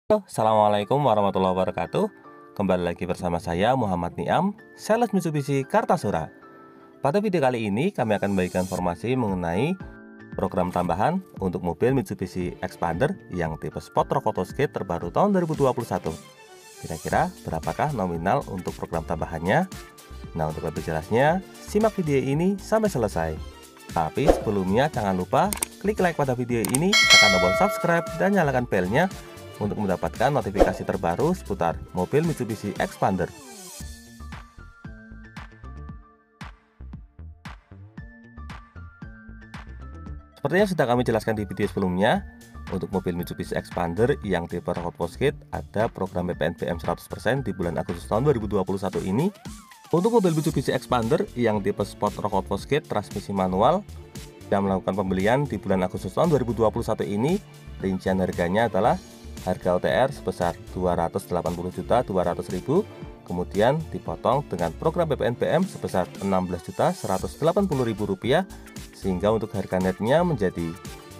Halo, Assalamualaikum warahmatullahi wabarakatuh. Kembali lagi bersama saya Muhammad Niam, sales Mitsubishi Kartasura. Pada video kali ini kami akan membagikan informasi mengenai program tambahan untuk mobil Mitsubishi Expander yang tipe Sport Rock Autoscape terbaru tahun 2021. Kira-kira berapakah nominal untuk program tambahannya? Nah, untuk lebih jelasnya, simak video ini sampai selesai. Tapi sebelumnya jangan lupa klik like pada video ini, tekan tombol subscribe dan nyalakan belnya untuk mendapatkan notifikasi terbaru seputar mobil Mitsubishi Expander. Seperti yang sudah kami jelaskan di video sebelumnya, untuk mobil Mitsubishi Expander yang tipe Rock Autoscape ada program PPNBM 100% di bulan Agustus tahun 2021 ini. Untuk mobil Mitsubishi Expander yang tipe Sport Rock Autoscape transmisi manual yang melakukan pembelian di bulan Agustus tahun 2021 ini, rincian harganya adalah harga OTR sebesar Rp280.200.000, kemudian dipotong dengan program PPNBM sebesar Rp16.180.000, sehingga untuk harga netnya menjadi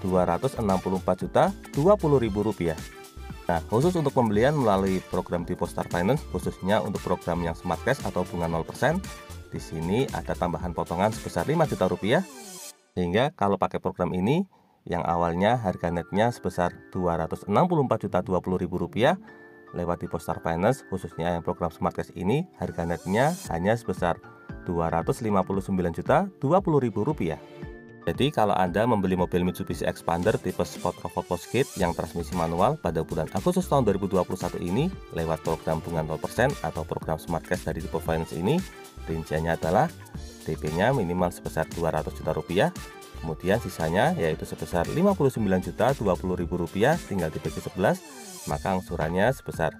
Rp264.020.000. Nah, khusus untuk pembelian melalui program Depostar Finance, khususnya untuk program yang Smart Cash atau bunga 0%, di sini ada tambahan potongan sebesar Rp5 juta, sehingga kalau pakai program ini yang awalnya harga netnya sebesar Rp264.020.000, lewat Depostar Finance khususnya yang program Smart Cash ini harga netnya hanya sebesar Rp259.020.000. Jadi kalau Anda membeli mobil Mitsubishi Expander tipe Sport Rock Autoscape yang transmisi manual pada bulan Agustus tahun 2021 ini lewat program bunga 0% atau program Smart Cash dari Depostar Finance ini, rinciannya adalah DP-nya minimal sebesar Rp200 juta, kemudian sisanya yaitu sebesar Rp59.020.000 tinggal dibagi 11, maka angsurannya sebesar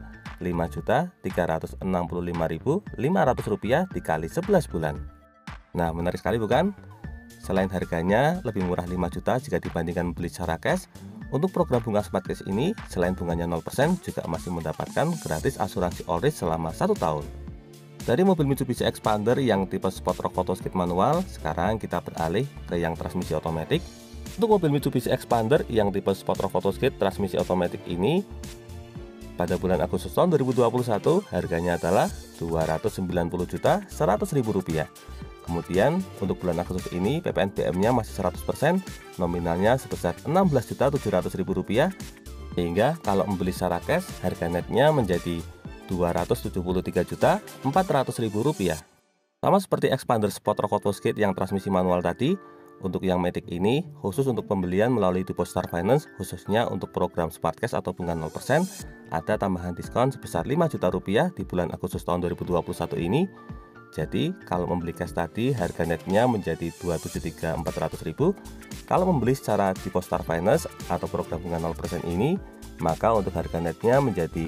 Rp5.365.500 dikali 11 bulan. Nah, menarik sekali bukan? Selain harganya lebih murah 5 juta jika dibandingkan beli secara cash, untuk program bunga Smart Cash ini selain bunganya 0% juga masih mendapatkan gratis asuransi all risk selama 1 tahun. Dari mobil Mitsubishi Expander yang tipe Sport Rock Autoscape manual, sekarang kita beralih ke yang transmisi otomatis. Untuk mobil Mitsubishi Expander yang tipe Sport Rock Autoscape transmisi otomatis ini, pada bulan Agustus tahun 2021 harganya adalah Rp290.100.000. Kemudian untuk bulan Agustus ini PPNBM-nya masih 100%, nominalnya sebesar Rp16.700.000, sehingga kalau membeli secara cash harga netnya menjadi Rp273.400.000. Sama seperti Expander Sport Rock Autoscape yang transmisi manual tadi, untuk yang Matic ini khusus untuk pembelian melalui Depostar Finance, khususnya untuk program Smart Cash atau bunga 0%, ada tambahan diskon sebesar Rp5 juta di bulan Agustus tahun 2021 ini. Jadi kalau membeli cash tadi harga netnya menjadi Rp273.400.000. Kalau membeli secara Depostar Finance atau program bunga 0% ini, maka untuk harga netnya menjadi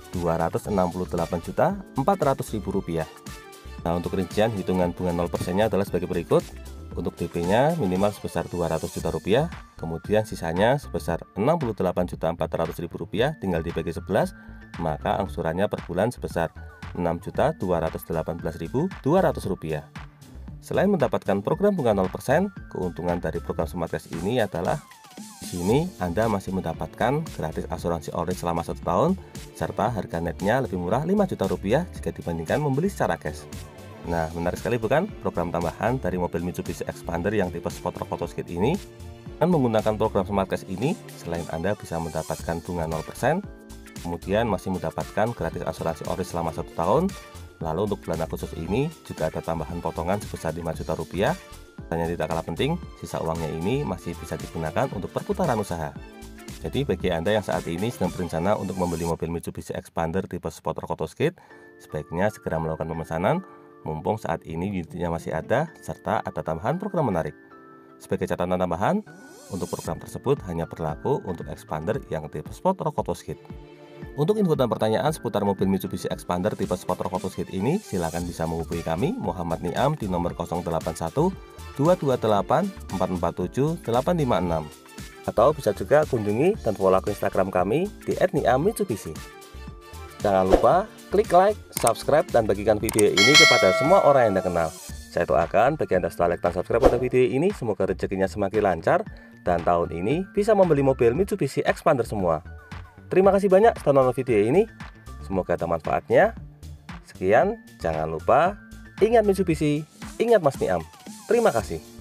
Rp268.400.000. Nah, untuk rincian hitungan bunga 0%-nya adalah sebagai berikut. Untuk DP-nya minimal sebesar Rp200 juta, kemudian sisanya sebesar Rp68.400.000 tinggal dibagi 11, maka angsurannya per bulan sebesar Rp6.218.200. Selain mendapatkan program bunga 0%, keuntungan dari program Smart Cash ini adalah di sini Anda masih mendapatkan gratis asuransi all risk selama 1 tahun, serta harga netnya lebih murah Rp5 juta jika dibandingkan membeli secara cash. Nah, menarik sekali bukan program tambahan dari mobil Mitsubishi Expander yang tipe Sport Rock Autoscape ini? Dan menggunakan program Smart Cash ini, selain Anda bisa mendapatkan bunga 0%, kemudian masih mendapatkan gratis asuransi all risk selama 1 tahun. Lalu untuk bulan Agustus ini juga ada tambahan potongan sebesar Rp5 juta. Dan yang tidak kalah penting, sisa uangnya ini masih bisa digunakan untuk perputaran usaha. Jadi bagi Anda yang saat ini sedang berencana untuk membeli mobil Mitsubishi Expander tipe Sport Rock Autoscape, sebaiknya segera melakukan pemesanan, mumpung saat ini unitnya masih ada, serta ada tambahan program menarik. Sebagai catatan tambahan, untuk program tersebut hanya berlaku untuk Expander yang tipe Sport Rock Autoscape. Untuk info dan pertanyaan seputar mobil Mitsubishi Expander tipe Sport Rock Autoscape ini, silakan bisa menghubungi kami, Muhammad Niam, di nomor 081 228 447 856, atau bisa juga kunjungi dan follow akun Instagram kami di @niammitsubishi. Jangan lupa klik like, subscribe, dan bagikan video ini kepada semua orang yang Anda kenal. Saya doakan bagi Anda setelah like dan subscribe pada video ini, semoga rezekinya semakin lancar dan tahun ini bisa membeli mobil Mitsubishi Expander semua. Terima kasih banyak telah nonton video ini. Semoga ada manfaatnya. Sekian, jangan lupa ingat Mitsubishi, ingat Mas Niam. Terima kasih.